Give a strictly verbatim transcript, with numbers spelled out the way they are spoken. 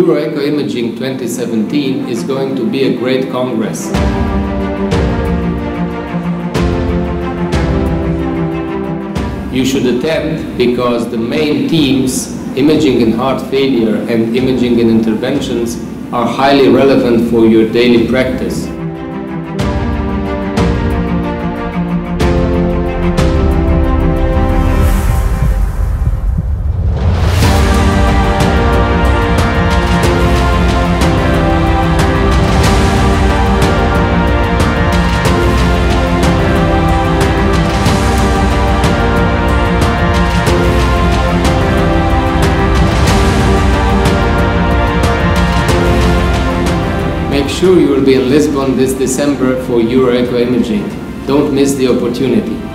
EuroEcho-Imaging twenty seventeen is going to be a great congress. You should attend because the main themes, imaging in heart failure and imaging in interventions, are highly relevant for your daily practice. Make sure you will be in Lisbon this December for EuroEcho-Imaging. Don't miss the opportunity.